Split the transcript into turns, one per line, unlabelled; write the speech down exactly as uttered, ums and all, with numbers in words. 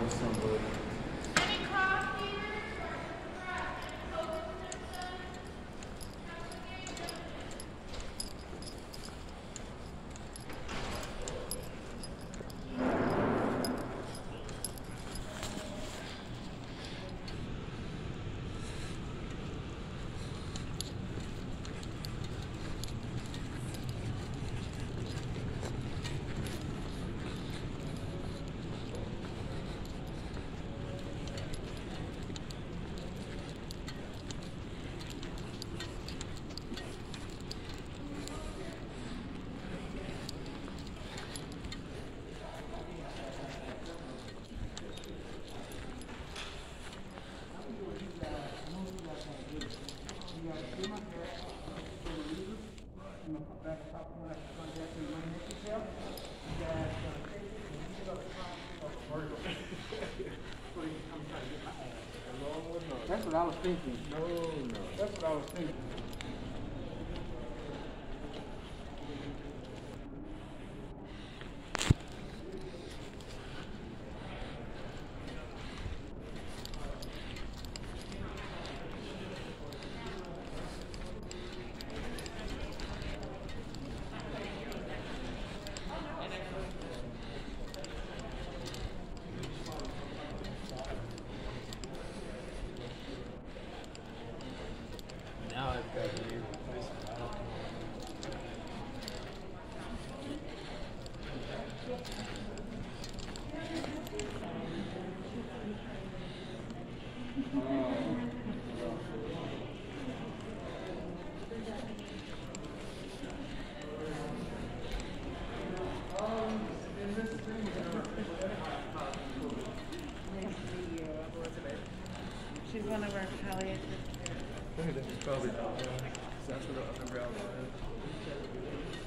somebody.
That's what I was thinking.
No, no.
That's what I was thinking.
Now I've got a new replacement. I don't know.
She's one of our palliative.
That's probably that's what I remember out there.